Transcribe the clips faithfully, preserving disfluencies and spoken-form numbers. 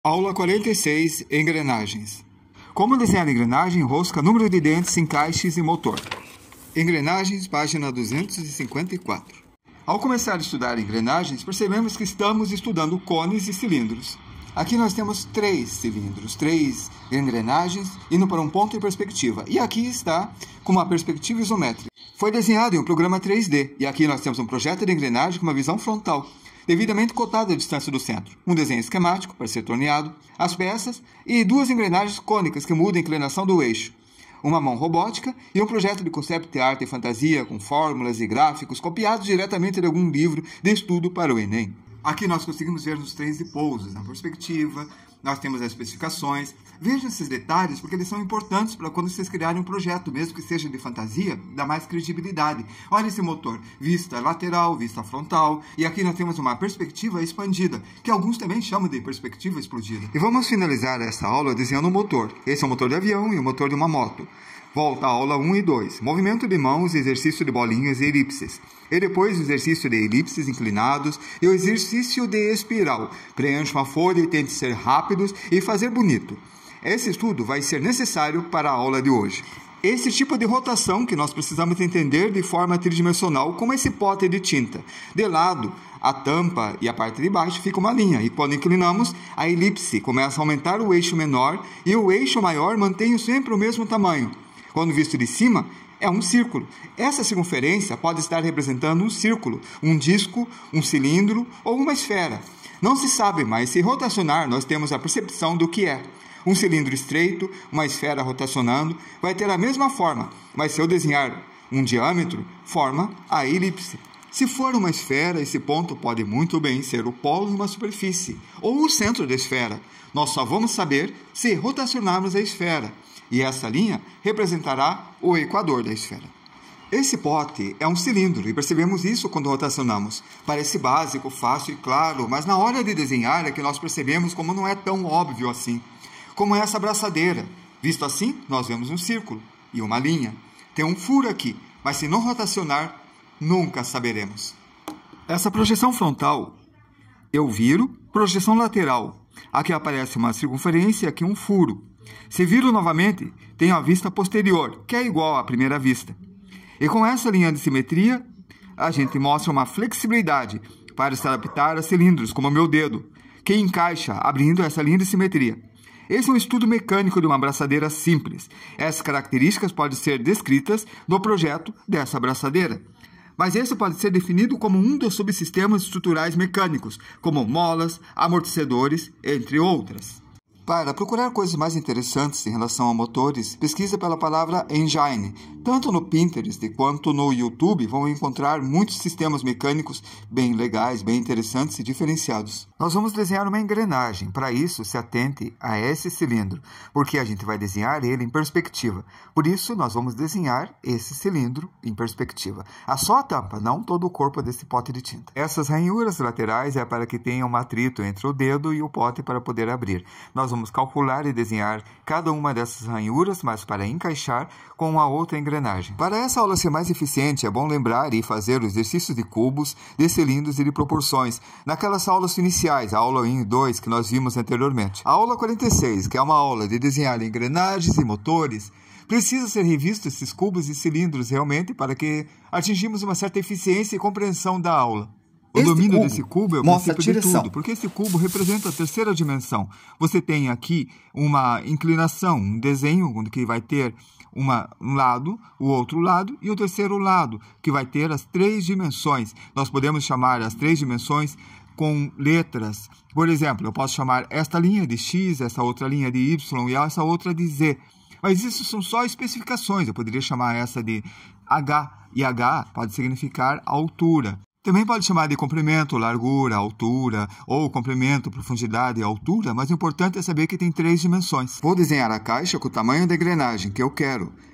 Aula quarenta e seis. Engrenagens. Como desenhar engrenagem, rosca, número de dentes, encaixes e motor. Engrenagens, página duzentos e cinquenta e quatro. Ao começar a estudar engrenagens, percebemos que estamos estudando cones e cilindros. Aqui nós temos três cilindros, três engrenagens, indo para um ponto em perspectiva. E aqui está com uma perspectiva isométrica. Foi desenhado em um programa três D. E aqui nós temos um projeto de engrenagem com uma visão frontal, devidamente cotada a distância do centro, um desenho esquemático para ser torneado, as peças e duas engrenagens cônicas que mudam a inclinação do eixo, uma mão robótica e um projeto de concept art e fantasia com fórmulas e gráficos copiados diretamente de algum livro de estudo para o Enem. Aqui nós conseguimos ver os trens de pousos na perspectiva, nós temos as especificações. Vejam esses detalhes porque eles são importantes para quando vocês criarem um projeto, mesmo que seja de fantasia, dá mais credibilidade. Olha esse motor, vista lateral, vista frontal, e aqui nós temos uma perspectiva expandida, que alguns também chamam de perspectiva explodida. E vamos finalizar essa aula desenhando um motor. Esse é o motor de avião e o motor de uma moto. Volta à aula um e dois. Movimento de mãos, exercício de bolinhas e elipses. E depois o exercício de elipses inclinados e o exercício de espiral. Preencha uma folha e tente ser rápidos e fazer bonito. Esse estudo vai ser necessário para a aula de hoje. Esse tipo de rotação que nós precisamos entender de forma tridimensional, como esse pote de tinta. De lado, a tampa e a parte de baixo fica uma linha, e quando inclinamos, a elipse começa a aumentar o eixo menor e o eixo maior mantém sempre o mesmo tamanho. Quando visto de cima, é um círculo. Essa circunferência pode estar representando um círculo, um disco, um cilindro ou uma esfera. Não se sabe, mas se rotacionar, nós temos a percepção do que é. Um cilindro estreito, uma esfera rotacionando, vai ter a mesma forma, mas se eu desenhar um diâmetro, forma a elipse. Se for uma esfera, esse ponto pode muito bem ser o polo de uma superfície, ou o centro da esfera. Nós só vamos saber se rotacionarmos a esfera, e essa linha representará o equador da esfera. Esse pote é um cilindro, e percebemos isso quando rotacionamos. Parece básico, fácil e claro, mas na hora de desenhar é que nós percebemos como não é tão óbvio assim. Como essa abraçadeira. Visto assim, nós vemos um círculo e uma linha. Tem um furo aqui, mas se não rotacionar, nunca saberemos. Essa projeção frontal, eu viro, projeção lateral. Aqui aparece uma circunferência e aqui um furo. Se viro novamente, tenho a vista posterior, que é igual à primeira vista. E com essa linha de simetria, a gente mostra uma flexibilidade para se adaptar a cilindros, como o meu dedo, que encaixa abrindo essa linha de simetria. Esse é um estudo mecânico de uma abraçadeira simples. Essas características podem ser descritas no projeto dessa abraçadeira. Mas esse pode ser definido como um dos subsistemas estruturais mecânicos, como molas, amortecedores, entre outras. Para procurar coisas mais interessantes em relação a motores, pesquisa pela palavra engine. Tanto no Pinterest quanto no YouTube vão encontrar muitos sistemas mecânicos bem legais, bem interessantes e diferenciados. Nós vamos desenhar uma engrenagem. Para isso, se atente a esse cilindro, porque a gente vai desenhar ele em perspectiva. Por isso, nós vamos desenhar esse cilindro em perspectiva. A só a tampa, não todo o corpo desse pote de tinta. Essas ranhuras laterais é para que tenha um atrito entre o dedo e o pote para poder abrir. Nós vamos calcular e desenhar cada uma dessas ranhuras, mas para encaixar com a outra engrenagem. Para essa aula ser mais eficiente, é bom lembrar e fazer os exercícios de cubos, de cilindros e de proporções, naquelas aulas iniciais, a aula um e dois que nós vimos anteriormente. A aula quarenta e seis, que é uma aula de desenhar engrenagens e motores, precisa ser revisto esses cubos e cilindros realmente para que atingimos uma certa eficiência e compreensão da aula. O este domínio cubo desse cubo é o princípio de tudo, porque esse cubo representa a terceira dimensão. Você tem aqui uma inclinação, um desenho que vai ter uma, um lado, o outro lado e o terceiro lado, que vai ter as três dimensões. Nós podemos chamar as três dimensões com letras. Por exemplo, eu posso chamar esta linha de X, essa outra linha de Y e essa outra de Z. Mas isso são só especificações. Eu poderia chamar essa de H, e H pode significar altura. Também pode chamar de comprimento, largura, altura, ou comprimento, profundidade e altura, mas o importante é saber que tem três dimensões. Vou desenhar a caixa com o tamanho da engrenagem que eu quero.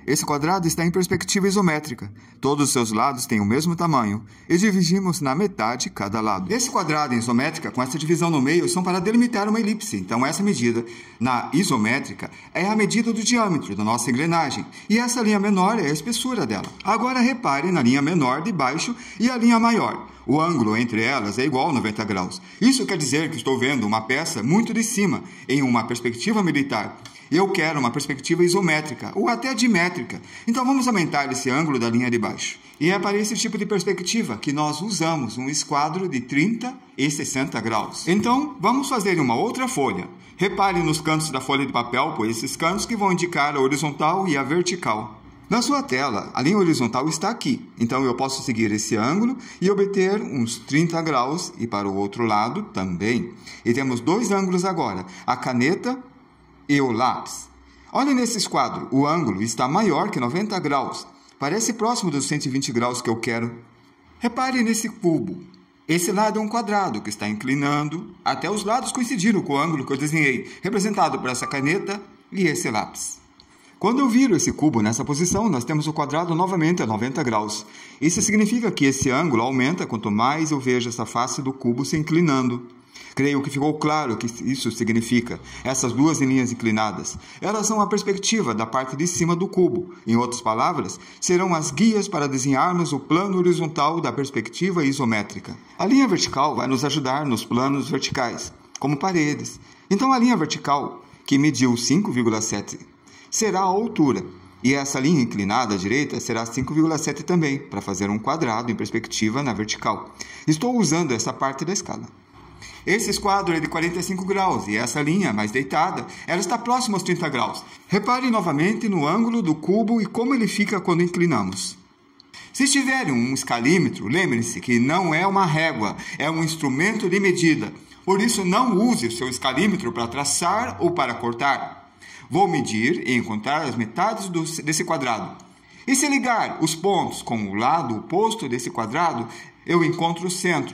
Esse quadrado está em perspectiva isométrica. Todos os seus lados têm o mesmo tamanho e dividimos na metade cada lado. Esse quadrado em isométrica, com essa divisão no meio, são para delimitar uma elipse. Então, essa medida na isométrica é a medida do diâmetro da nossa engrenagem. E essa linha menor é a espessura dela. Agora, repare na linha menor de baixo e a linha maior. O ângulo entre elas é igual a noventa graus. Isso quer dizer que estou vendo uma peça muito de cima, em uma perspectiva militar. Eu quero uma perspectiva isométrica, ou até dimétrica. Então vamos aumentar esse ângulo da linha de baixo. E é para esse tipo de perspectiva que nós usamos um esquadro de trinta e sessenta graus. Então vamos fazer uma outra folha. Repare nos cantos da folha de papel, pois esses cantos que vão indicar a horizontal e a vertical. Na sua tela, a linha horizontal está aqui, então eu posso seguir esse ângulo e obter uns trinta graus, e para o outro lado também. E temos dois ângulos agora, a caneta e o lápis. Olhe nesse esquadro, o ângulo está maior que noventa graus, parece próximo dos cento e vinte graus que eu quero. Repare nesse cubo. Esse lado é um quadrado que está inclinando, até os lados coincidiram com o ângulo que eu desenhei, representado por essa caneta e esse lápis. Quando eu viro esse cubo nessa posição, nós temos o quadrado novamente a noventa graus. Isso significa que esse ângulo aumenta quanto mais eu vejo essa face do cubo se inclinando. Creio que ficou claro o que isso significa. Essas duas linhas inclinadas, elas são a perspectiva da parte de cima do cubo. Em outras palavras, serão as guias para desenharmos o plano horizontal da perspectiva isométrica. A linha vertical vai nos ajudar nos planos verticais, como paredes. Então a linha vertical, que mediu cinco vírgula sete, será a altura, e essa linha inclinada à direita será cinco vírgula sete também, para fazer um quadrado em perspectiva na vertical. Estou usando essa parte da escala. Esse esquadro é de quarenta e cinco graus, e essa linha mais deitada, ela está próxima aos trinta graus. Repare novamente no ângulo do cubo e como ele fica quando inclinamos. Se tiver um escalímetro, lembre-se que não é uma régua, é um instrumento de medida. Por isso, não use o seu escalímetro para traçar ou para cortar. Vou medir e encontrar as metades do, desse quadrado. E se ligar os pontos com o lado oposto desse quadrado, eu encontro o centro.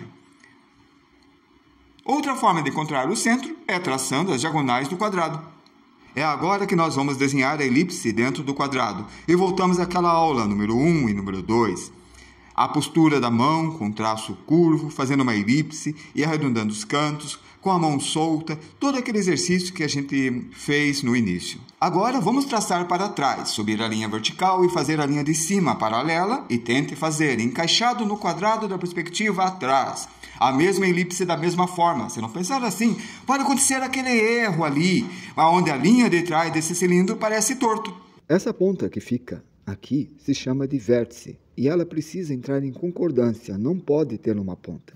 Outra forma de encontrar o centro é traçando as diagonais do quadrado. É agora que nós vamos desenhar a elipse dentro do quadrado. E voltamos àquela aula número um e número dois. A postura da mão com traço curvo, fazendo uma elipse e arredondando os cantos, com a mão solta, todo aquele exercício que a gente fez no início. Agora vamos traçar para trás, subir a linha vertical e fazer a linha de cima paralela e tente fazer encaixado no quadrado da perspectiva atrás. A mesma elipse da mesma forma. Se não pensar assim, pode acontecer aquele erro ali, onde a linha de trás desse cilindro parece torto. Essa ponta que fica aqui se chama de vértice e ela precisa entrar em concordância, não pode ter uma ponta.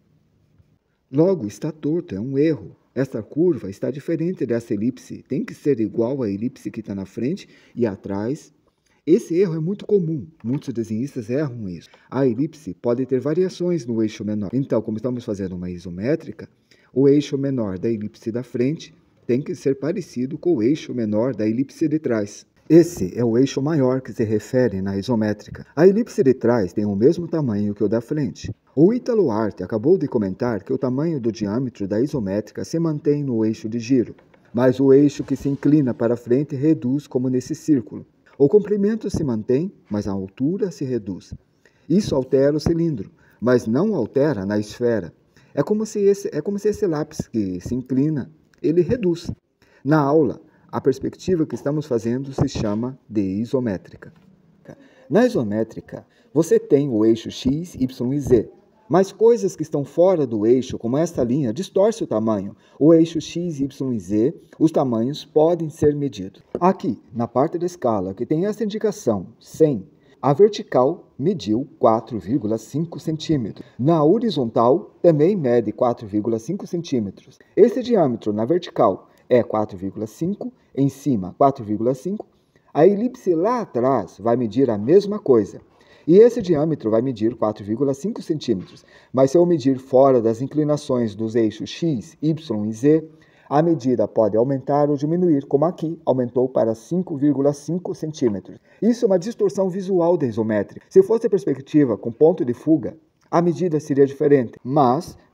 Logo, está torto, é um erro. Essa curva está diferente dessa elipse, tem que ser igual à elipse que está na frente e atrás. Esse erro é muito comum, muitos desenhistas erram isso. A elipse pode ter variações no eixo menor. Então, como estamos fazendo uma isométrica, o eixo menor da elipse da frente tem que ser parecido com o eixo menor da elipse de trás. Esse é o eixo maior que se refere na isométrica. A elipse de trás tem o mesmo tamanho que o da frente. O Ítalo Arte acabou de comentar que o tamanho do diâmetro da isométrica se mantém no eixo de giro, mas o eixo que se inclina para frente reduz como nesse círculo. O comprimento se mantém, mas a altura se reduz. Isso altera o cilindro, mas não altera na esfera. É como se esse, é como se esse lápis que se inclina, ele reduz. Na aula, a perspectiva que estamos fazendo se chama de isométrica. Na isométrica, você tem o eixo x, y e z, mas coisas que estão fora do eixo, como esta linha, distorce o tamanho. O eixo x, y e z, os tamanhos podem ser medidos. Aqui, na parte da escala, que tem essa indicação, cem, a vertical mediu quatro vírgula cinco centímetros. Na horizontal, também mede quatro vírgula cinco centímetros. Esse diâmetro na vertical é quatro vírgula cinco, em cima quatro vírgula cinco. A elipse lá atrás vai medir a mesma coisa. E esse diâmetro vai medir quatro vírgula cinco centímetros. Mas se eu medir fora das inclinações dos eixos x, y e z, a medida pode aumentar ou diminuir, como aqui aumentou para cinco vírgula cinco centímetros. Isso é uma distorção visual da isométrica. Se fosse a perspectiva com ponto de fuga, a medida seria diferente, mas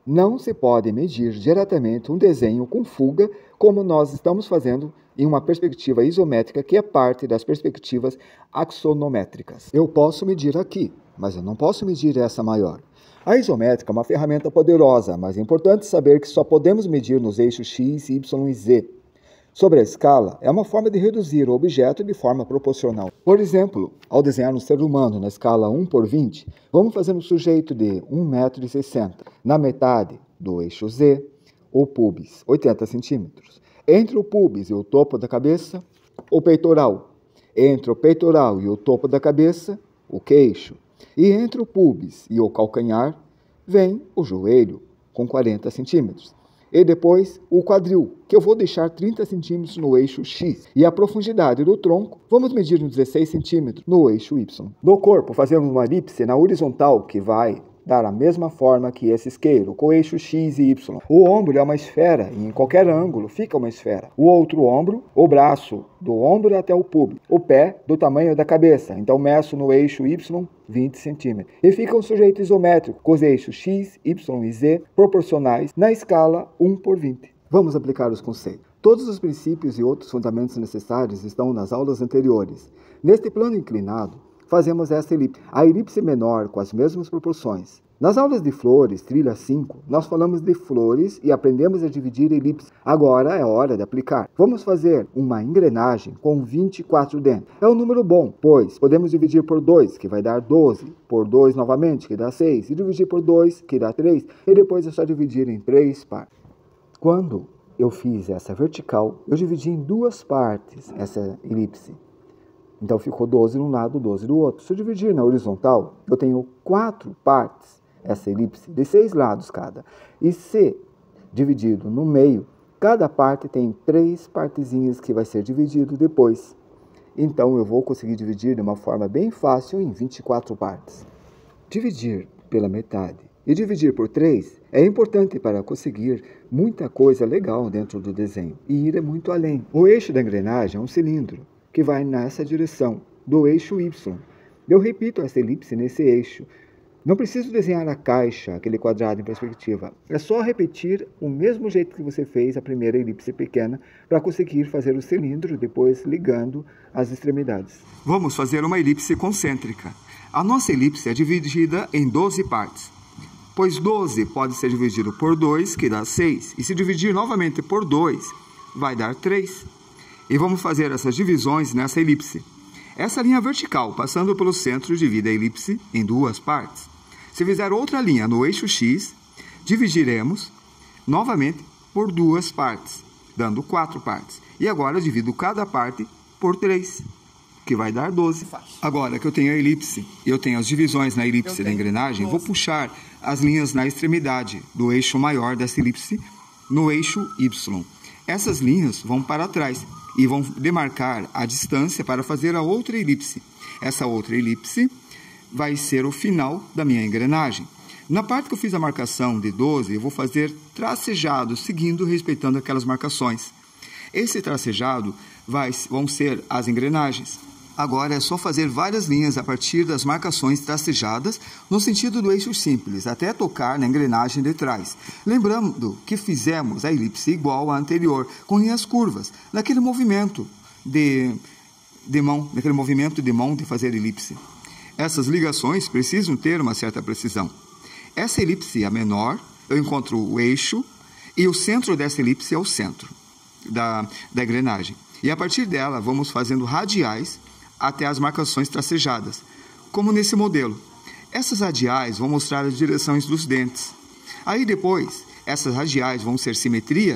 Não se pode medir diretamente um desenho com fuga, como nós estamos fazendo em uma perspectiva isométrica, que é parte das perspectivas axonométricas. Eu posso medir aqui, mas eu não posso medir essa maior. A isométrica é uma ferramenta poderosa, mas é importante saber que só podemos medir nos eixos x, y e z. Sobre a escala, é uma forma de reduzir o objeto de forma proporcional. Por exemplo, ao desenhar um ser humano na escala um por vinte, vamos fazer um sujeito de um metro e sessenta. Na metade do eixo Z, o pubis, oitenta centímetros. Entre o pubis e o topo da cabeça, o peitoral. Entre o peitoral e o topo da cabeça, o queixo. E entre o pubis e o calcanhar, vem o joelho, com quarenta centímetros. E depois o quadril, que eu vou deixar trinta centímetros no eixo X. E a profundidade do tronco, vamos medir uns dezesseis centímetros no eixo Y. No corpo, fazemos uma elipse na horizontal, que vai dar a mesma forma que esse isqueiro, com o eixo X e Y. O ombro é uma esfera, e em qualquer ângulo fica uma esfera. O outro ombro, o braço do ombro até o público. O pé do tamanho da cabeça, então meço no eixo Y vinte centímetros. E fica um sujeito isométrico, com os eixos X, Y e Z proporcionais na escala um por vinte. Vamos aplicar os conceitos. Todos os princípios e outros fundamentos necessários estão nas aulas anteriores. Neste plano inclinado, fazemos essa elipse, a elipse menor com as mesmas proporções. Nas aulas de flores, trilha cinco, nós falamos de flores e aprendemos a dividir elipse. Agora é hora de aplicar. Vamos fazer uma engrenagem com vinte e quatro dentes. É um número bom, pois podemos dividir por dois, que vai dar doze, por dois novamente, que dá seis, e dividir por dois, que dá três, e depois é só dividir em três partes. Quando eu fiz essa vertical, eu dividi em duas partes essa elipse. Então ficou doze de um lado, doze do outro. Se eu dividir na horizontal, eu tenho quatro partes, essa elipse, de seis lados cada. E se dividido no meio, cada parte tem três partezinhas que vai ser dividido depois. Então eu vou conseguir dividir de uma forma bem fácil em vinte e quatro partes. Dividir pela metade e dividir por três é importante para conseguir muita coisa legal dentro do desenho e ir muito além. O eixo da engrenagem é um cilindro que vai nessa direção, do eixo Y. Eu repito essa elipse nesse eixo. Não preciso desenhar a caixa, aquele quadrado em perspectiva. É só repetir o mesmo jeito que você fez a primeira elipse pequena para conseguir fazer o cilindro, depois ligando as extremidades. Vamos fazer uma elipse concêntrica. A nossa elipse é dividida em doze partes, pois doze pode ser dividido por dois, que dá seis, e se dividir novamente por dois, vai dar três. E vamos fazer essas divisões nessa elipse. Essa linha vertical, passando pelo centro, divide a elipse em duas partes. Se fizer outra linha no eixo X, dividiremos novamente por duas partes, dando quatro partes. E agora divido cada parte por três, que vai dar doze. Agora que eu tenho a elipse e eu tenho as divisões na elipse da engrenagem, vou puxar as linhas na extremidade do eixo maior dessa elipse no eixo Y. Essas linhas vão para trás e vão demarcar a distância para fazer a outra elipse. Essa outra elipse vai ser o final da minha engrenagem. Na parte que eu fiz a marcação de doze, eu vou fazer tracejado, seguindo, respeitando aquelas marcações. Esse tracejado vai, vão ser as engrenagens. Agora é só fazer várias linhas a partir das marcações tracejadas no sentido do eixo simples, até tocar na engrenagem de trás. Lembrando que fizemos a elipse igual à anterior, com linhas curvas, naquele movimento de, de mão, naquele movimento de mão de fazer elipse. Essas ligações precisam ter uma certa precisão. Essa elipse é a menor, eu encontro o eixo, e o centro dessa elipse é o centro da, da engrenagem. E a partir dela, vamos fazendo radiais até as marcações tracejadas, como nesse modelo. Essas radiais vão mostrar as direções dos dentes. Aí depois, essas radiais vão ser simetria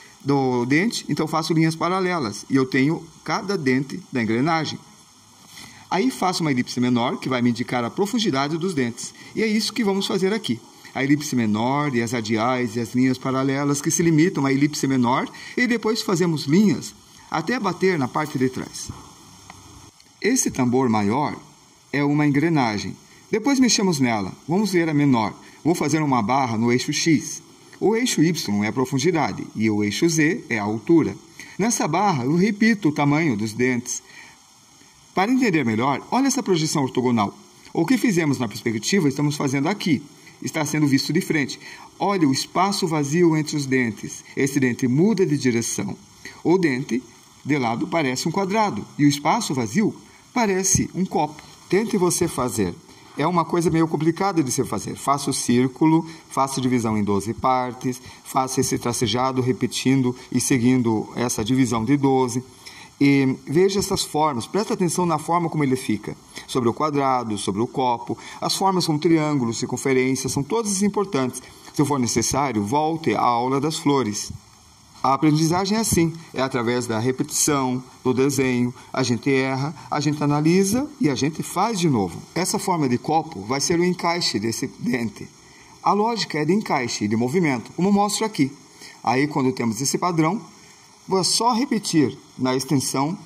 do dente, então faço linhas paralelas, e eu tenho cada dente da engrenagem. Aí faço uma elipse menor, que vai me indicar a profundidade dos dentes. E é isso que vamos fazer aqui. A elipse menor e as radiais e as linhas paralelas que se limitam à elipse menor, e depois fazemos linhas até bater na parte de trás. Esse tambor maior é uma engrenagem. Depois mexemos nela. Vamos ver a menor. Vou fazer uma barra no eixo X. O eixo Y é a profundidade e o eixo Z é a altura. Nessa barra, eu repito o tamanho dos dentes. Para entender melhor, olha essa projeção ortogonal. O que fizemos na perspectiva, estamos fazendo aqui. Está sendo visto de frente. Olha o espaço vazio entre os dentes. Esse dente muda de direção. O dente de lado parece um quadrado e o espaço vazio parece um copo. Tente você fazer. É uma coisa meio complicada de se fazer. Faça o círculo, faça a divisão em doze partes, faça esse tracejado repetindo e seguindo essa divisão de doze. E veja essas formas, presta atenção na forma como ele fica. Sobre o quadrado, sobre o copo, as formas como triângulo, circunferência, são todas importantes. Se for necessário, volte à aula das flores. A aprendizagem é assim, é através da repetição, do desenho, a gente erra, a gente analisa e a gente faz de novo. Essa forma de copo vai ser o encaixe desse dente. A lógica é de encaixe, de movimento, como mostro aqui. Aí, quando temos esse padrão, vou só repetir na extensão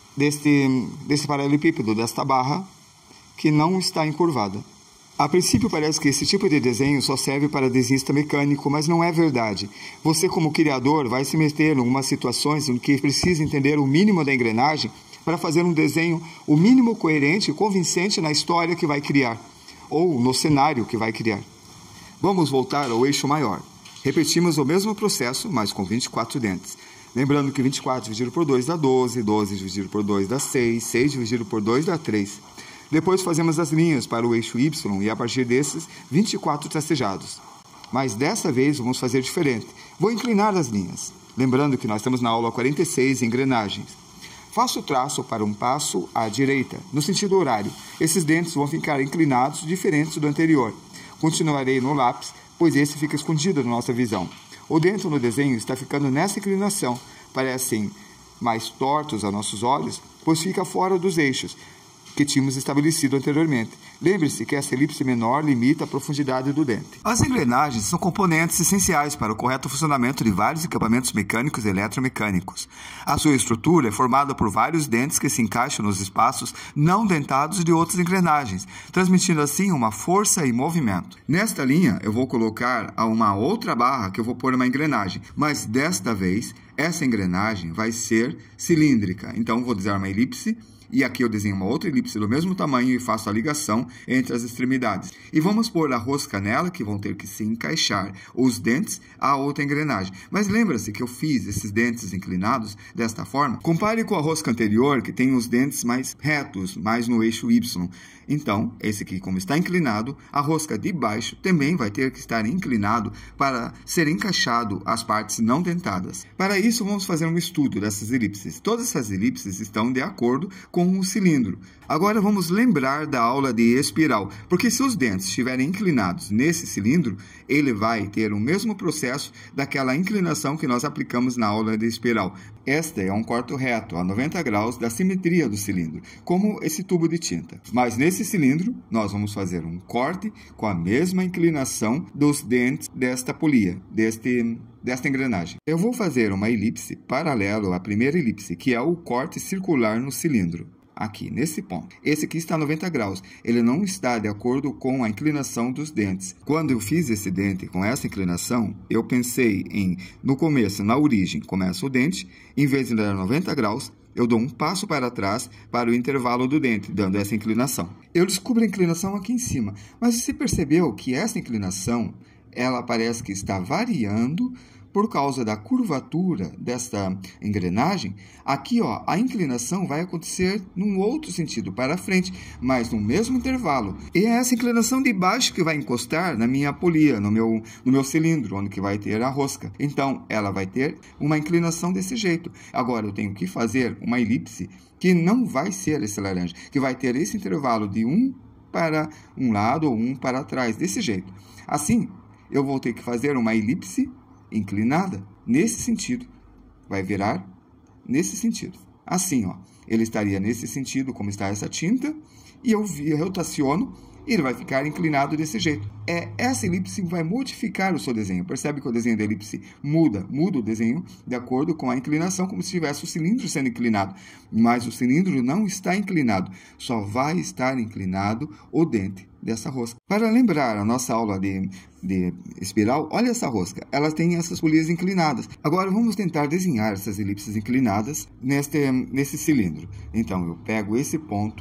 deste, desse paralelepípedo, desta barra, que não está encurvada. A princípio parece que esse tipo de desenho só serve para desenhista mecânico, mas não é verdade. Você, como criador, vai se meter em algumas situações em que precisa entender o mínimo da engrenagem para fazer um desenho o mínimo coerente e convincente na história que vai criar, ou no cenário que vai criar. Vamos voltar ao eixo maior. Repetimos o mesmo processo, mas com vinte e quatro dentes. Lembrando que vinte e quatro dividido por dois dá doze, doze dividido por dois dá seis, seis dividido por dois dá três. Depois fazemos as linhas para o eixo Y e a partir desses, vinte e quatro tracejados. Mas dessa vez vamos fazer diferente. Vou inclinar as linhas. Lembrando que nós estamos na aula quarenta e seis, engrenagens. Faço o traço para um passo à direita, no sentido horário. Esses dentes vão ficar inclinados, diferentes do anterior. Continuarei no lápis, pois esse fica escondido na nossa visão. O dente no desenho está ficando nessa inclinação. Parecem mais tortos a nossos olhos, pois fica fora dos eixos que tínhamos estabelecido anteriormente. Lembre-se que essa elipse menor limita a profundidade do dente. As engrenagens são componentes essenciais para o correto funcionamento de vários equipamentos mecânicos e eletromecânicos. A sua estrutura é formada por vários dentes que se encaixam nos espaços não dentados de outras engrenagens, transmitindo assim uma força e movimento. Nesta linha, eu vou colocar uma outra barra que eu vou pôr uma engrenagem, mas desta vez, essa engrenagem vai ser cilíndrica. Então, vou desenhar uma elipse. E aqui eu desenho uma outra elipse do mesmo tamanho e faço a ligação entre as extremidades. E vamos pôr a rosca nela, que vão ter que se encaixar os dentes à outra engrenagem. Mas lembra-se que eu fiz esses dentes inclinados desta forma? Compare com a rosca anterior, que tem os dentes mais retos, mais no eixo Y. Então, esse aqui, como está inclinado, a rosca de baixo também vai ter que estar inclinado para ser encaixado as partes não dentadas. Para isso, vamos fazer um estudo dessas elipses. Todas essas elipses estão de acordo com o cilindro. Agora vamos lembrar da aula de espiral, porque se os dentes estiverem inclinados nesse cilindro, ele vai ter o mesmo processo daquela inclinação que nós aplicamos na aula de espiral. Este é um corte reto a noventa graus da simetria do cilindro, como esse tubo de tinta. Mas nesse cilindro, nós vamos fazer um corte com a mesma inclinação dos dentes desta polia, deste, desta engrenagem. Eu vou fazer uma elipse paralelo à primeira elipse, que é o corte circular no cilindro. Aqui, nesse ponto. Esse aqui está a noventa graus. Ele não está de acordo com a inclinação dos dentes. Quando eu fiz esse dente com essa inclinação, eu pensei em, no começo, na origem, começa o dente, em vez de dar noventa graus, eu dou um passo para trás para o intervalo do dente, dando essa inclinação. Eu descubro a inclinação aqui em cima, mas você percebeu que essa inclinação, ela parece que está variando por causa da curvatura desta engrenagem. Aqui, ó, a inclinação vai acontecer num outro sentido, para frente, mas no mesmo intervalo. E é essa inclinação de baixo que vai encostar na minha polia, no meu, no meu cilindro, onde que vai ter a rosca. Então, ela vai ter uma inclinação desse jeito. Agora, eu tenho que fazer uma elipse que não vai ser esse laranja, que vai ter esse intervalo de um para um lado ou um para trás, desse jeito. Assim, eu vou ter que fazer uma elipse inclinada nesse sentido, vai virar nesse sentido, assim, ó, ele estaria nesse sentido como está essa tinta, e eu, eu rotaciono e ele vai ficar inclinado desse jeito. É, essa elipse vai modificar o seu desenho. Percebe que o desenho da elipse muda, muda o desenho de acordo com a inclinação, como se tivesse o cilindro sendo inclinado. Mas o cilindro não está inclinado, só vai estar inclinado o dente dessa rosca. Para lembrar a nossa aula de, de espiral, olha essa rosca, ela tem essas polias inclinadas. Agora vamos tentar desenhar essas elipses inclinadas neste, nesse cilindro. Então eu pego esse ponto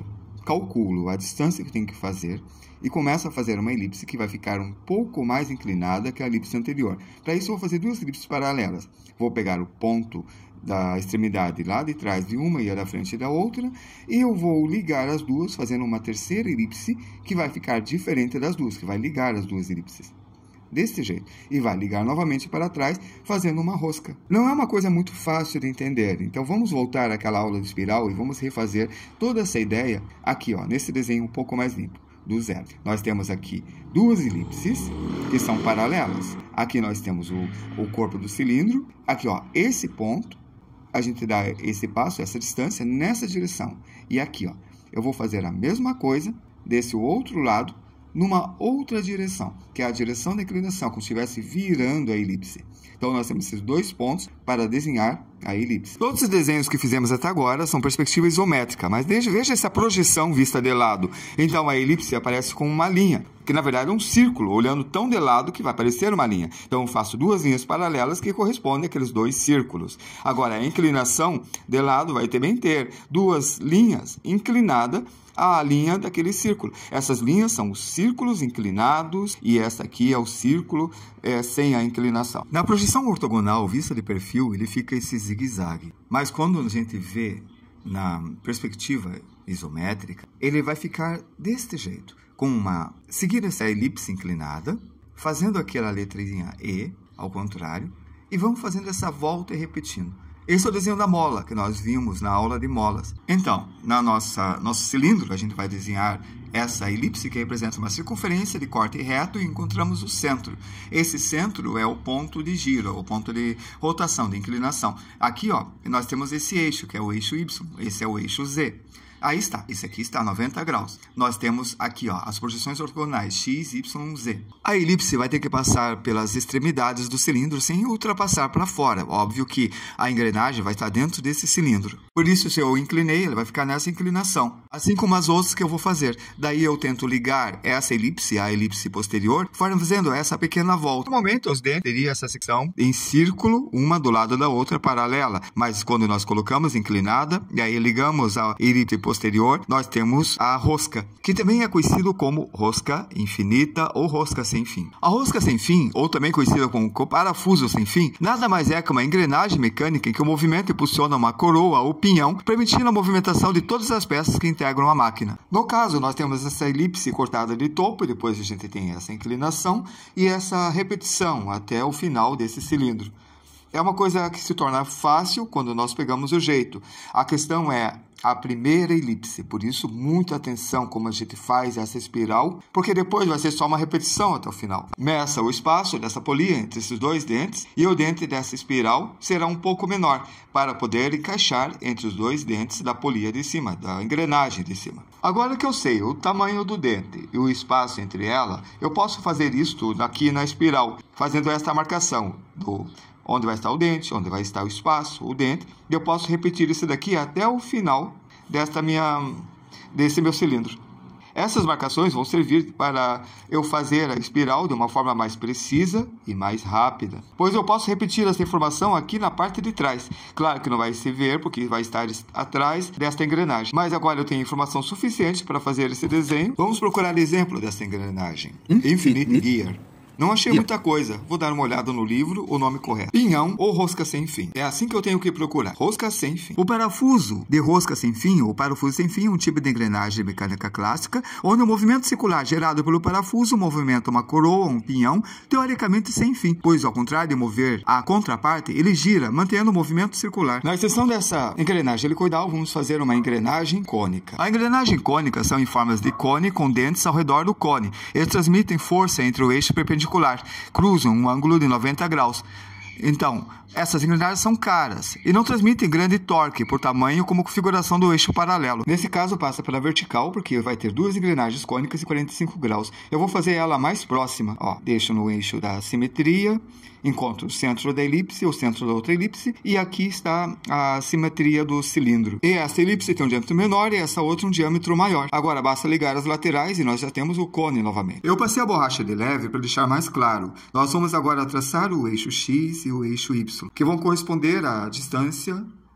calculo a distância que eu tenho que fazer e começo a fazer uma elipse que vai ficar um pouco mais inclinada que a elipse anterior. Para isso, eu vou fazer duas elipses paralelas. Vou pegar o ponto da extremidade lá de trás de uma e a da frente da outra, e eu vou ligar as duas, fazendo uma terceira elipse que vai ficar diferente das duas, que vai ligar as duas elipses. Desse jeito. E vai ligar novamente para trás, fazendo uma rosca. Não é uma coisa muito fácil de entender. Então, vamos voltar àquela aula de espiral e vamos refazer toda essa ideia aqui, ó, nesse desenho um pouco mais limpo, do zero. Nós temos aqui duas elipses que são paralelas. Aqui nós temos o, o corpo do cilindro. Aqui, ó, esse ponto, a gente dá esse passo, essa distância, nessa direção. E aqui, ó, eu vou fazer a mesma coisa desse outro lado, numa outra direção, que é a direção da inclinação, como se estivesse virando a elipse. Então, nós temos esses dois pontos para desenhar a elipse. Todos os desenhos que fizemos até agora são perspectiva isométrica, mas veja essa projeção vista de lado. Então, a elipse aparece com uma linha, que na verdade é um círculo, olhando tão de lado que vai parecer uma linha. Então, eu faço duas linhas paralelas que correspondem àqueles dois círculos. Agora, a inclinação de lado vai também ter duas linhas inclinadas a linha daquele círculo. Essas linhas são os círculos inclinados e esta aqui é o círculo é, sem a inclinação. Na projeção ortogonal vista de perfil, ele fica esse zigue-zague. Mas quando a gente vê na perspectiva isométrica, ele vai ficar deste jeito, com uma seguir essa elipse inclinada, fazendo aquela letrinha E, ao contrário, e vamos fazendo essa volta e repetindo. Esse é o desenho da mola, que nós vimos na aula de molas. Então, na nossa nosso cilindro, a gente vai desenhar essa elipse que representa uma circunferência de corte reto e encontramos o centro. Esse centro é o ponto de giro, o ponto de rotação, de inclinação. Aqui, ó, nós temos esse eixo, que é o eixo Y, esse é o eixo Z. Aí está, esse aqui está a noventa graus. Nós temos aqui, ó, as projeções ortogonais x, y, z. A elipse vai ter que passar pelas extremidades do cilindro sem ultrapassar para fora. Óbvio que a engrenagem vai estar dentro desse cilindro. Por isso, se eu inclinei, ela vai ficar nessa inclinação. Assim como as outras que eu vou fazer. Daí eu tento ligar essa elipse à elipse posterior, fazendo essa pequena volta. No momento, os dentes teriam essa secção em círculo, uma do lado da outra, paralela. Mas quando nós colocamos inclinada, e aí ligamos a elipse posterior, nós temos a rosca, que também é conhecido como rosca infinita ou rosca sem fim. A rosca sem fim, ou também conhecida como parafuso sem fim, nada mais é que uma engrenagem mecânica em que o movimento impulsiona uma coroa ou pinhão, permitindo a movimentação de todas as peças que integram a máquina. No caso, nós temos essa elipse cortada de topo, e depois a gente tem essa inclinação e essa repetição até o final desse cilindro. É uma coisa que se torna fácil quando nós pegamos o jeito. A questão é a primeira elipse, por isso muita atenção como a gente faz essa espiral, porque depois vai ser só uma repetição até o final. Meça o espaço dessa polia entre esses dois dentes e o dente dessa espiral será um pouco menor para poder encaixar entre os dois dentes da polia de cima, da engrenagem de cima. Agora que eu sei o tamanho do dente e o espaço entre ela, eu posso fazer isto aqui na espiral, fazendo esta marcação do onde vai estar o dente, onde vai estar o espaço, o dente, e eu posso repetir isso daqui até o final desta minha, desse meu cilindro. Essas marcações vão servir para eu fazer a espiral de uma forma mais precisa e mais rápida, pois eu posso repetir essa informação aqui na parte de trás. Claro que não vai se ver, porque vai estar atrás desta engrenagem, mas agora eu tenho informação suficiente para fazer esse desenho. Vamos procurar exemplo dessa engrenagem. Infinite Gear. Não achei muita coisa. Vou dar uma olhada no livro, o nome correto. Pinhão ou rosca sem fim. É assim que eu tenho que procurar. Rosca sem fim. O parafuso de rosca sem fim ou parafuso sem fim é um tipo de engrenagem mecânica clássica, onde o movimento circular gerado pelo parafuso movimenta uma coroa ou um pinhão, teoricamente sem fim, pois ao contrário de mover a contraparte, ele gira, mantendo o movimento circular. Na extensão dessa engrenagem helicoidal, vamos fazer uma engrenagem cônica. A engrenagem cônica são em formas de cone com dentes ao redor do cone. Eles transmitem força entre o eixo perpendicular, cruzam um ângulo de noventa graus. Então, essas engrenagens são caras e não transmitem grande torque por tamanho como configuração do eixo paralelo. Nesse caso, passa pela vertical, porque vai ter duas engrenagens cônicas e quarenta e cinco graus. Eu vou fazer ela mais próxima. Ó, deixo no eixo da simetria, encontro o centro da elipse, o centro da outra elipse, e aqui está a simetria do cilindro. E essa elipse tem um diâmetro menor e essa outra um diâmetro maior. Agora, basta ligar as laterais e nós já temos o cone novamente. Eu passei a borracha de leve para deixar mais claro. Nós vamos agora traçar o eixo X e o eixo Y, que vão corresponder à distância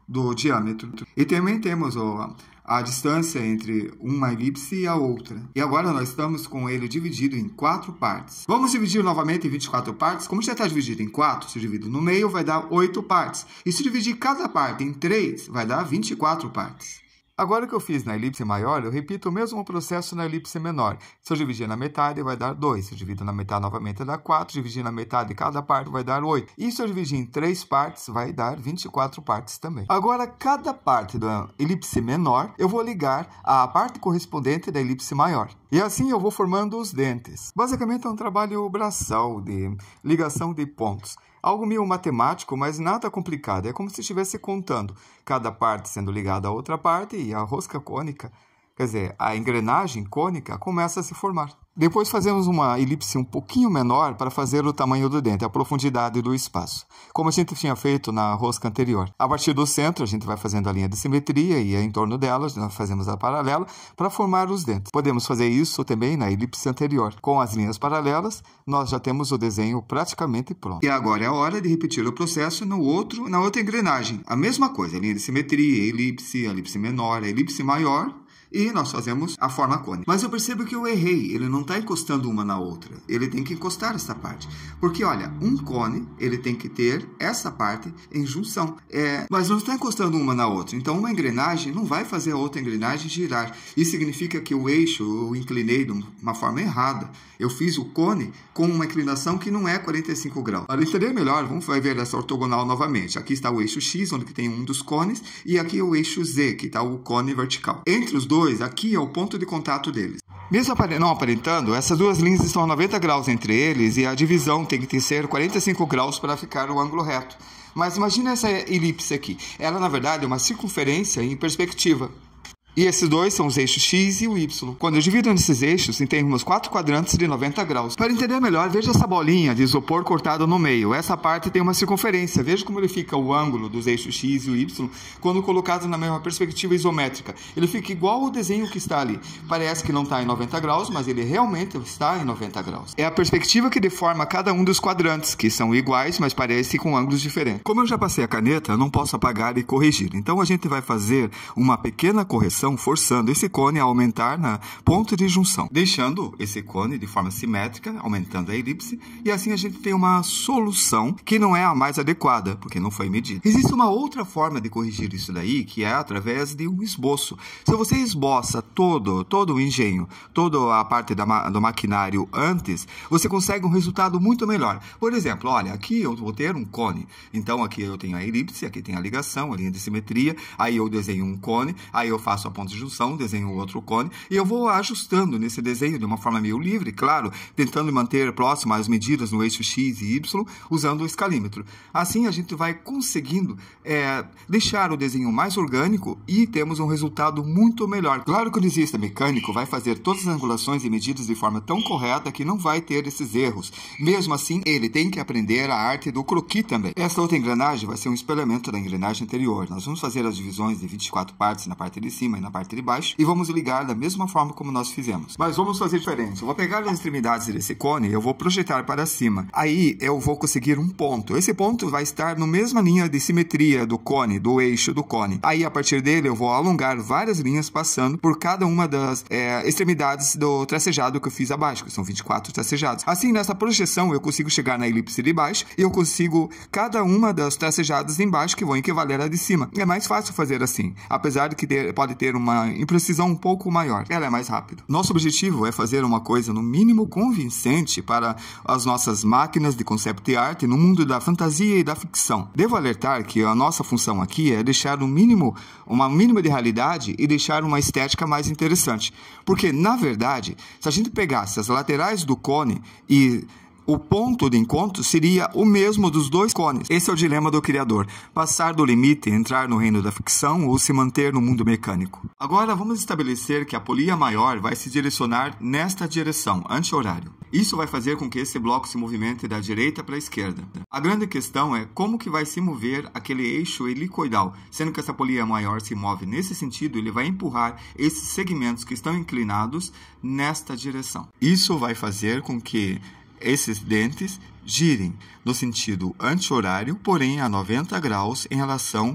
do diâmetro. E também temos o, a distância entre uma elipse e a outra. E agora nós estamos com ele dividido em quatro partes. Vamos dividir novamente em vinte e quatro partes. Como já está dividido em quatro, se dividir no meio vai dar oito partes. E se dividir cada parte em três, vai dar vinte e quatro partes. Agora que eu fiz na elipse maior, eu repito o mesmo processo na elipse menor. Se eu dividir na metade, vai dar dois. Se eu dividir na metade novamente, dá quatro. Se dividir na metade de cada parte, vai dar oito. E se eu dividir em três partes, vai dar vinte e quatro partes também. Agora, cada parte da elipse menor, eu vou ligar à parte correspondente da elipse maior. E assim eu vou formando os dentes. Basicamente é um trabalho braçal de ligação de pontos. Algo meio matemático, mas nada complicado. É como se estivesse contando cada parte sendo ligada à outra parte e a rosca cônica, quer dizer, a engrenagem cônica começa a se formar. Depois fazemos uma elipse um pouquinho menor para fazer o tamanho do dente, a profundidade do espaço, como a gente tinha feito na rosca anterior. A partir do centro, a gente vai fazendo a linha de simetria e em torno delas nós fazemos a paralela para formar os dentes. Podemos fazer isso também na elipse anterior. Com as linhas paralelas, nós já temos o desenho praticamente pronto. E agora é a hora de repetir o processo no outro, na outra engrenagem. A mesma coisa, a linha de simetria, elipse, a elipse menor, a elipse maior. E nós fazemos a forma cônica. Mas eu percebo que eu errei. Ele não está encostando uma na outra. Ele tem que encostar essa parte. Porque, olha, um cone, ele tem que ter essa parte em junção. É, mas não está encostando uma na outra. Então, uma engrenagem não vai fazer a outra engrenagem girar. Isso significa que o eixo eu inclinei de uma forma errada. Eu fiz o cone com uma inclinação que não é quarenta e cinco graus. Para entender melhor, vamos ver essa ortogonal novamente. Aqui está o eixo X, onde tem um dos cones. E aqui é o eixo Z, que está o cone vertical. Entre os dois, aqui é o ponto de contato deles. Mesmo não aparentando, essas duas linhas estão a noventa graus entre eles e a divisão tem que ser quarenta e cinco graus para ficar o ângulo reto. Mas imagina essa elipse aqui. Ela, na verdade, é uma circunferência em perspectiva. E esses dois são os eixos X e o Y. Quando eu divido nesses eixos, temos quatro quadrantes de noventa graus. Para entender melhor, veja essa bolinha de isopor cortada no meio. Essa parte tem uma circunferência. Veja como ele fica o ângulo dos eixos X e o Y quando colocado na mesma perspectiva isométrica. Ele fica igual ao desenho que está ali. Parece que não está em noventa graus, mas ele realmente está em noventa graus. É a perspectiva que deforma cada um dos quadrantes, que são iguais, mas parecem com ângulos diferentes. Como eu já passei a caneta, eu não posso apagar e corrigir. Então a gente vai fazer uma pequena correção forçando esse cone a aumentar na ponto de junção, deixando esse cone de forma simétrica, aumentando a elipse, e assim a gente tem uma solução que não é a mais adequada, porque não foi medida. Existe uma outra forma de corrigir isso daí, que é através de um esboço. Se você esboça todo, todo o engenho, toda a parte da ma do maquinário antes, você consegue um resultado muito melhor. Por exemplo, olha, aqui eu vou ter um cone, então aqui eu tenho a elipse, aqui tem a ligação, a linha de simetria, aí eu desenho um cone, aí eu faço a ponto de junção, desenho outro cone, e eu vou ajustando nesse desenho de uma forma meio livre, claro, tentando manter próximo às medidas no eixo X e Y, usando o escalímetro. Assim a gente vai conseguindo é, deixar o desenho mais orgânico e temos um resultado muito melhor. Claro que o desenhista mecânico vai fazer todas as angulações e medidas de forma tão correta que não vai ter esses erros. Mesmo assim, ele tem que aprender a arte do croquis também. Essa outra engrenagem vai ser um espelhamento da engrenagem anterior. Nós vamos fazer as divisões de vinte e quatro partes na parte de cima e na parte de baixo e vamos ligar da mesma forma como nós fizemos. Mas vamos fazer diferente. Eu vou pegar as extremidades desse cone e eu vou projetar para cima. Aí eu vou conseguir um ponto. Esse ponto vai estar na mesma linha de simetria do cone, do eixo do cone. Aí a partir dele eu vou alongar várias linhas passando por cada uma das é, extremidades do tracejado que eu fiz abaixo, que são vinte e quatro tracejados. Assim, nessa projeção eu consigo chegar na elipse de baixo e eu consigo cada uma das tracejadas de embaixo que vão equivaler à de cima. É mais fácil fazer assim, apesar de que ter, pode ter uma imprecisão um pouco maior. Ela é mais rápida. Nosso objetivo é fazer uma coisa no mínimo convincente para as nossas máquinas de concept art no mundo da fantasia e da ficção. Devo alertar que a nossa função aqui é deixar no mínimo uma mínima de realidade e deixar uma estética mais interessante. Porque, na verdade, se a gente pegasse as laterais do cone e o ponto de encontro seria o mesmo dos dois cones. Esse é o dilema do criador. Passar do limite, entrar no reino da ficção ou se manter no mundo mecânico. Agora vamos estabelecer que a polia maior vai se direcionar nesta direção, anti-horário. Isso vai fazer com que esse bloco se movimente da direita para a esquerda. A grande questão é como que vai se mover aquele eixo helicoidal. Sendo que essa polia maior se move nesse sentido, ele vai empurrar esses segmentos que estão inclinados nesta direção. Isso vai fazer com que esses dentes girem no sentido anti-horário, porém a noventa graus em relação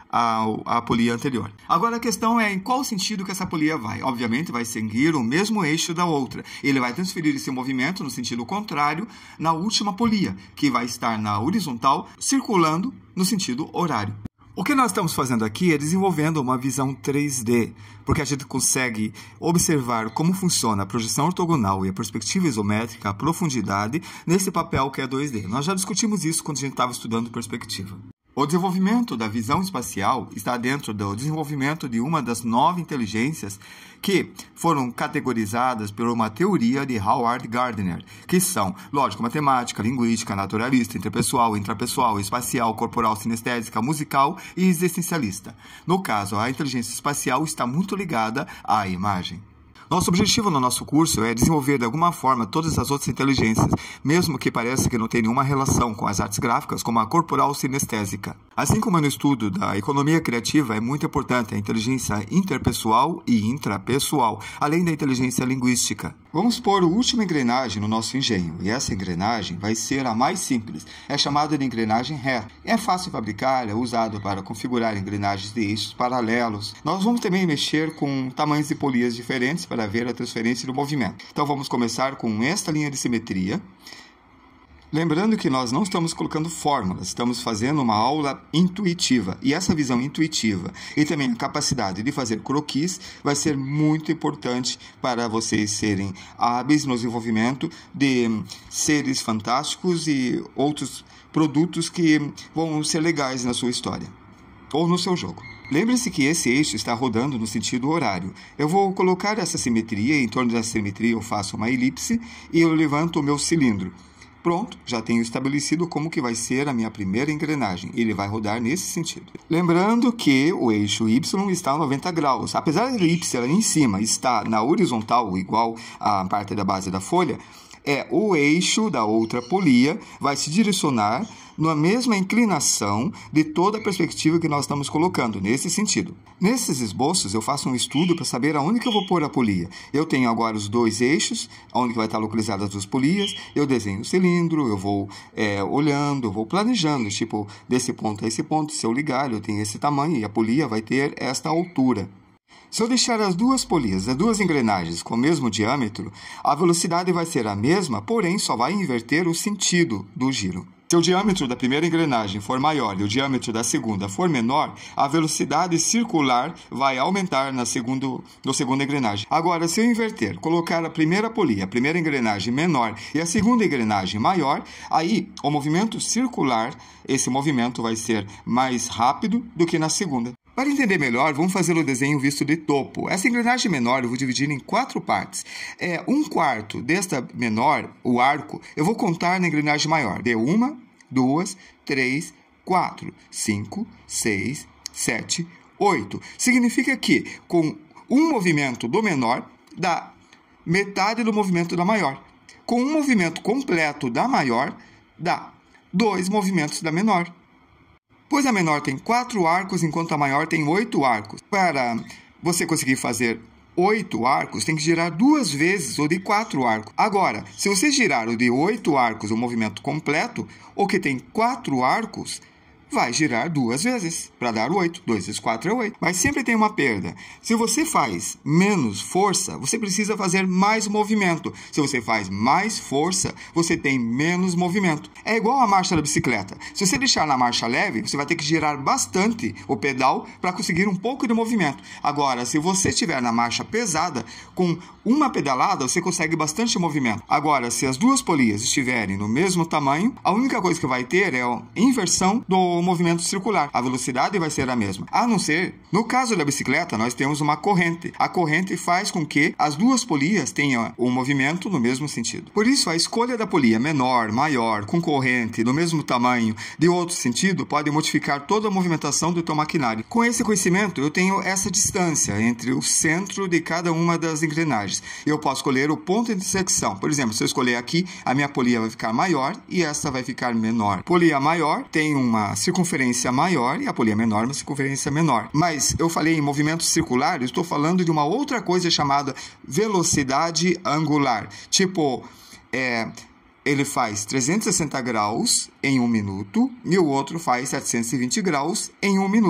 a, a polia anterior. Agora a questão é em qual sentido que essa polia vai. Obviamente vai seguir o mesmo eixo da outra. Ele vai transferir esse movimento no sentido contrário na última polia, que vai estar na horizontal, circulando no sentido horário. O que nós estamos fazendo aqui é desenvolvendo uma visão três D, porque a gente consegue observar como funciona a projeção ortogonal e a perspectiva isométrica, a profundidade, nesse papel que é dois D. Nós já discutimos isso quando a gente estava estudando perspectiva. O desenvolvimento da visão espacial está dentro do desenvolvimento de uma das nove inteligências que foram categorizadas por uma teoria de Howard Gardner, que são lógica, matemática, linguística, naturalista, interpessoal, intrapessoal, espacial, corporal, sinestésica, musical e existencialista. No caso, a inteligência espacial está muito ligada à imagem. Nosso objetivo no nosso curso é desenvolver de alguma forma todas as outras inteligências, mesmo que pareça que não tenha nenhuma relação com as artes gráficas, como a corporal sinestésica. Assim como no estudo da economia criativa, é muito importante a inteligência interpessoal e intrapessoal, além da inteligência linguística. Vamos pôr a última engrenagem no nosso engenho, e essa engrenagem vai ser a mais simples. É chamada de engrenagem reta. É fácil de fabricar, é usado para configurar engrenagens de eixos paralelos. Nós vamos também mexer com tamanhos de polias diferentes para ver a transferência do movimento. Então vamos começar com esta linha de simetria. Lembrando que nós não estamos colocando fórmulas, estamos fazendo uma aula intuitiva. E essa visão intuitiva e também a capacidade de fazer croquis vai ser muito importante para vocês serem hábeis no desenvolvimento de seres fantásticos e outros produtos que vão ser legais na sua história ou no seu jogo. Lembre-se que esse eixo está rodando no sentido horário. Eu vou colocar essa simetria, e em torno dessa simetria eu faço uma elipse e eu levanto o meu cilindro. Pronto, já tenho estabelecido como que vai ser a minha primeira engrenagem. Ele vai rodar nesse sentido. Lembrando que o eixo Y está a noventa graus. Apesar da elipse ela em cima estar na horizontal, igual à parte da base da folha, é o eixo da outra polia vai se direcionar na mesma inclinação de toda a perspectiva que nós estamos colocando, nesse sentido. Nesses esboços, eu faço um estudo para saber aonde que eu vou pôr a polia. Eu tenho agora os dois eixos, onde vai estar localizadas as duas polias, eu desenho o cilindro, eu vou é, olhando, eu vou planejando, tipo, desse ponto a esse ponto, se eu ligar, eu tenho esse tamanho e a polia vai ter esta altura. Se eu deixar as duas polias, as duas engrenagens com o mesmo diâmetro, a velocidade vai ser a mesma, porém só vai inverter o sentido do giro. Se o diâmetro da primeira engrenagem for maior e o diâmetro da segunda for menor, a velocidade circular vai aumentar na segundo, no segunda engrenagem. Agora, se eu inverter, colocar a primeira polia, a primeira engrenagem menor e a segunda engrenagem maior, aí o movimento circular, esse movimento vai ser mais rápido do que na segunda. Para entender melhor, vamos fazer o desenho visto de topo. Essa engrenagem menor eu vou dividir em quatro partes. É, um quarto desta menor, o arco, eu vou contar na engrenagem maior. De uma, duas, três, quatro, cinco, seis, sete, oito. Significa que com um movimento do menor, dá metade do movimento da maior. Com um movimento completo da maior, dá dois movimentos da menor. Pois a menor tem quatro arcos, enquanto a maior tem oito arcos. Para você conseguir fazer oito arcos, tem que girar duas vezes o de quatro arcos. Agora, se você girar o de oito arcos, o movimento completo, o que tem quatro arcos, vai girar duas vezes, para dar oito. dois vezes quatro é oito. Mas sempre tem uma perda. Se você faz menos força, você precisa fazer mais movimento. Se você faz mais força, você tem menos movimento. É igual a marcha da bicicleta. Se você deixar na marcha leve, você vai ter que girar bastante o pedal para conseguir um pouco de movimento. Agora, se você estiver na marcha pesada, com uma pedalada, você consegue bastante movimento. Agora, se as duas polias estiverem no mesmo tamanho, a única coisa que vai ter é a inversão do o movimento circular. A velocidade vai ser a mesma. A não ser, no caso da bicicleta, nós temos uma corrente. A corrente faz com que as duas polias tenham o movimento no mesmo sentido. Por isso, a escolha da polia menor, maior, com corrente, do mesmo tamanho, de outro sentido, pode modificar toda a movimentação do teu maquinário. Com esse conhecimento, eu tenho essa distância entre o centro de cada uma das engrenagens. Eu posso escolher o ponto de intersecção. Por exemplo, se eu escolher aqui, a minha polia vai ficar maior e essa vai ficar menor. Polia maior tem uma circunferência maior e a polia menor uma circunferência menor. Mas eu falei em movimento circular, eu estou falando de uma outra coisa chamada velocidade angular. Tipo, é, ele faz trezentos e sessenta graus em um minuto e o outro faz setecentos e vinte graus em um minuto.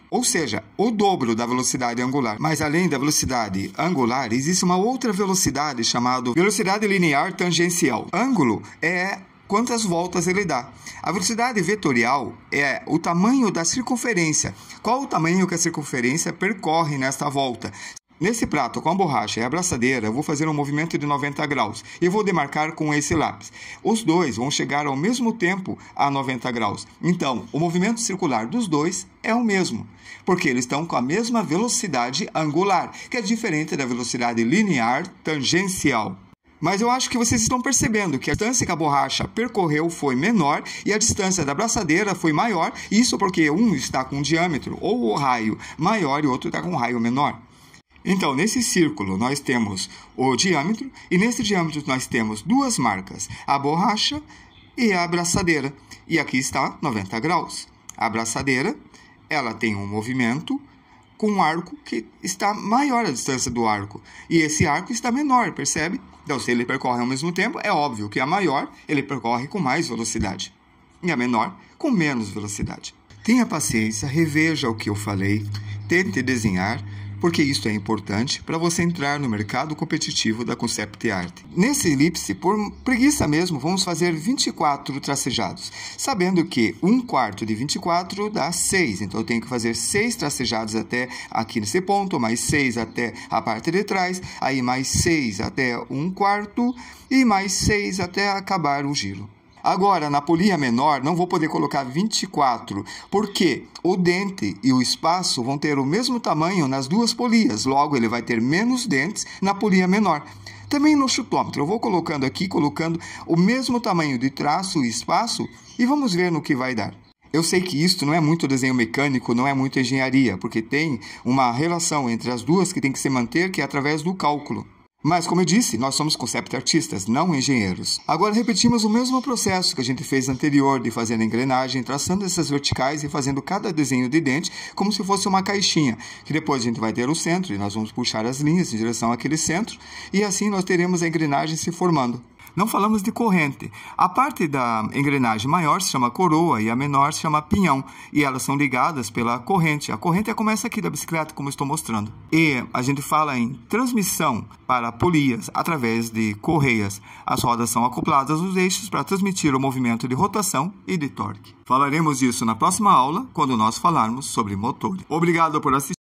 ou seja, o dobro da velocidade angular. Mas além da velocidade angular, existe uma outra velocidade chamada velocidade linear tangencial. Ângulo é quantas voltas ele dá. A velocidade vetorial é o tamanho da circunferência. Qual o tamanho que a circunferência percorre nesta volta? Nesse prato com a borracha e a abraçadeira, eu vou fazer um movimento de noventa graus e vou demarcar com esse lápis. Os dois vão chegar ao mesmo tempo a noventa graus. Então, o movimento circular dos dois é o mesmo, porque eles estão com a mesma velocidade angular, que é diferente da velocidade linear tangencial. Mas eu acho que vocês estão percebendo que a distância que a borracha percorreu foi menor e a distância da abraçadeira foi maior, isso porque um está com um diâmetro ou o raio maior e o outro está com um raio menor. Então, nesse círculo, nós temos o diâmetro e nesse diâmetro nós temos duas marcas, a borracha e a abraçadeira. E aqui está noventa graus. A abraçadeira, ela tem um movimento com um arco que está maior a distância do arco. E esse arco está menor, percebe? Então, se ele percorre ao mesmo tempo, é óbvio que a maior, ele percorre com mais velocidade. E a menor, com menos velocidade. Tenha paciência, reveja o que eu falei, tente desenhar, porque isso é importante para você entrar no mercado competitivo da Concept Art. Nesse elipse, por preguiça mesmo, vamos fazer vinte e quatro tracejados, sabendo que um quarto de vinte e quatro dá seis, então eu tenho que fazer seis tracejados até aqui nesse ponto, mais seis até a parte de trás, aí mais seis até um quarto e mais seis até acabar o giro. Agora, na polia menor, não vou poder colocar vinte e quatro, porque o dente e o espaço vão ter o mesmo tamanho nas duas polias, logo ele vai ter menos dentes na polia menor. Também no chutômetro, eu vou colocando aqui, colocando o mesmo tamanho de traço e espaço, e vamos ver no que vai dar. Eu sei que isto não é muito desenho mecânico, não é muito engenharia, porque tem uma relação entre as duas que tem que se manter, que é através do cálculo. Mas, como eu disse, nós somos concept artistas, não engenheiros. Agora repetimos o mesmo processo que a gente fez anterior de fazer a engrenagem, traçando essas verticais e fazendo cada desenho de dente como se fosse uma caixinha, que depois a gente vai ter o centro e nós vamos puxar as linhas em direção àquele centro e assim nós teremos a engrenagem se formando. Não falamos de corrente. A parte da engrenagem maior se chama coroa e a menor se chama pinhão. E elas são ligadas pela corrente. A corrente começa aqui da bicicleta, como estou mostrando. E a gente fala em transmissão para polias através de correias. As rodas são acopladas aos eixos para transmitir o movimento de rotação e de torque. Falaremos disso na próxima aula, quando nós falarmos sobre motor. Obrigado por assistir.